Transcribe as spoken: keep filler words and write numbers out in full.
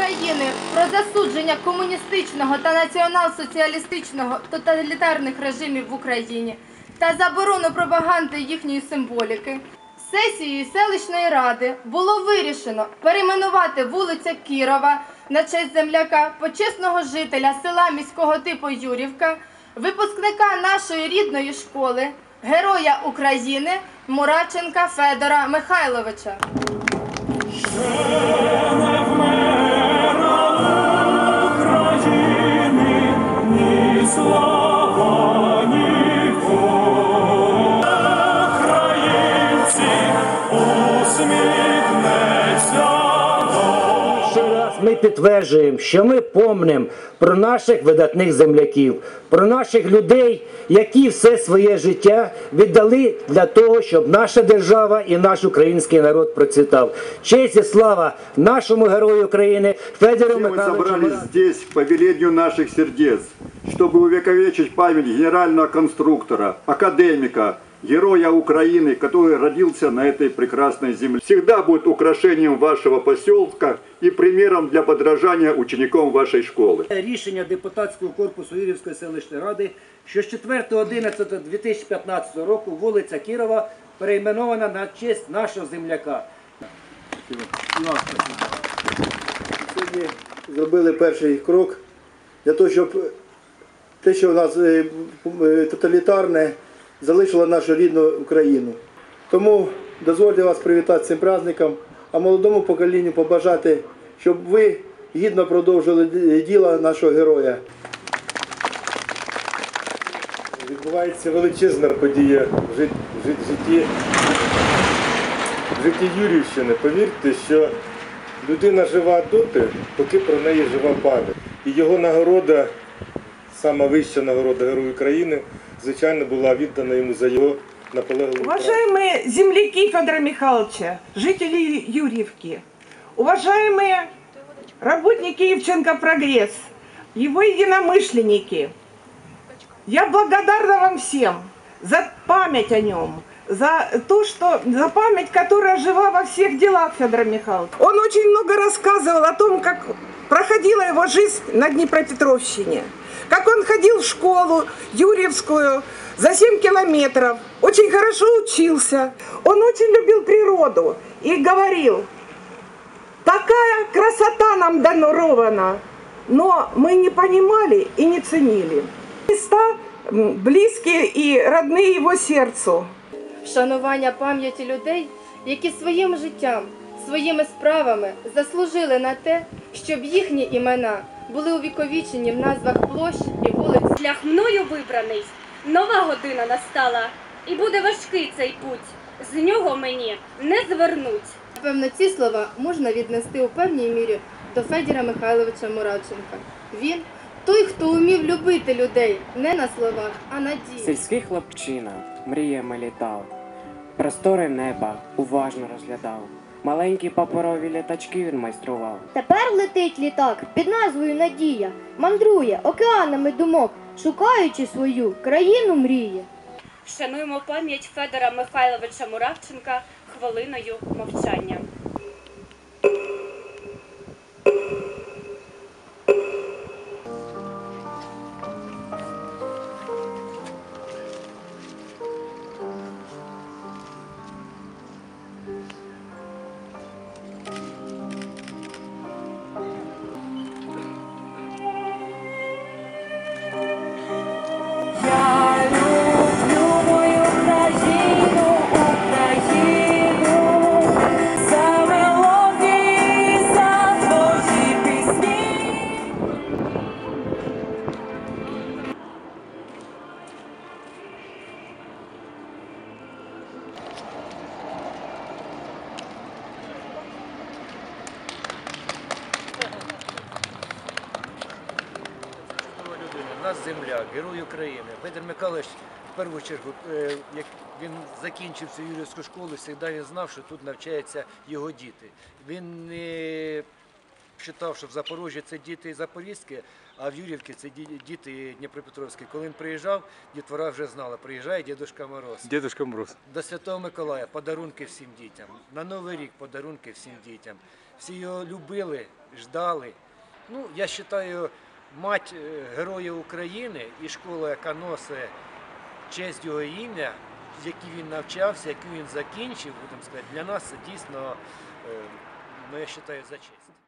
України про засудження комуністичного та націонал-соціалістичного тоталітарних режимів в Україні та заборону пропаганди їхньої символіки, сесією селищної ради було вирішено перейменувати вулиця Кірова на честь земляка, почесного жителя села міського типу Юрівка, випускника нашої рідної школи, Героя України Муравченка Федора Михайловича. Ми підтверджуємо, що ми пам'ятаємо про наших видатних земляків, про наших людей, які все своє життя віддали для того, щоб наша держава і наш український народ процвітав. Честь і слава нашому герою України Федору Михайловичу. Мы собрались здесь по велению наших сердец, чтобы увековечить память генерального конструктора, академика, героя Украины, который родился на этой прекрасной земле. Всегда будет украшением вашего поселка и примером для подражания ученикам вашей школи. Рішення депутатського корпусу Юрівської селищної ради, що з четвертого одинадцятого дві тисячі п'ятнадцятого року вулиця Кірова перейменована на честь нашого земляка. Сьогодні зробили перший крок для того, щоб те, що у нас тоталітарне, залишило нашу рідну Україну. Тому дозвольте вас привітати з цим праздником, а молодому поколінню побажати, щоб ви гідно продовжили діло нашого героя. Відбувається величезна подія в житті, в житті Юрівщини. Повірте, що людина жива доти, поки про неї жива пам'ять. І його нагорода, сама вища нагорода Героя України, звичайно, была віддана ему за его наполегливую. Уважаемые земляки Федора Михайловича, жители Юрьевки, уважаемые работники Евченко Прогресс, его единомышленники, я благодарна вам всем за память о нем, за то, что, за память, которая жива во всех делах Федора Михайловича. Он очень много рассказывал о том, как проходила его жизнь на Днепропетровщине. Как он ходил в школу Юрьевскую за семь километров, очень хорошо учился. Он очень любил природу и говорил: такая красота нам дарована, но мы не понимали и не ценили. Места близкие и родные его сердцу. Вшанування пам'яті людей, які своїм життям, своїми справами заслужили на те, щоб їхні імена були увіковічені в назвах площ і вулиць. Шлях мною вибраний, нова година настала, і буде важкий цей путь, з нього мені не звернуть. Напевно, ці слова можна віднести у певній мірі до Федора Михайловича Муравченка. Він – той, хто умів любити людей не на словах, а на ділі. Сільський хлопчина мріями літав, простори неба уважно розглядав. Маленькі паперові літачки він майстрував. Тепер летить літак під назвою Надія, мандрує океанами думок, шукаючи свою країну мрії. Вшануємо пам'ять Федора Михайловича Муравченка хвилиною мовчання. Нас земляк, герой України. Федор Михайлович, в першу чергу, як він закінчив цю Юрівську школу, завжди він знав, що тут навчаються його діти. Він не вважав, що в Запорожжі це діти Запорізькі, а в Юрівці це ді- діти Дніпропетровські. Коли він приїжджав, дітвора вже знала, приїжджає Дідушка Мороз. Дідушка Мороз. До Святого Миколая подарунки всім дітям. На Новий рік подарунки всім дітям. Всі його любили, ждали. Ну, я вважаю, мать е, Героя України і школа, яка носить честь його ім'я, в якій він навчався, яку він закінчив, будемо сказати, для нас це дійсно, е, ну, я вважаю, за честь.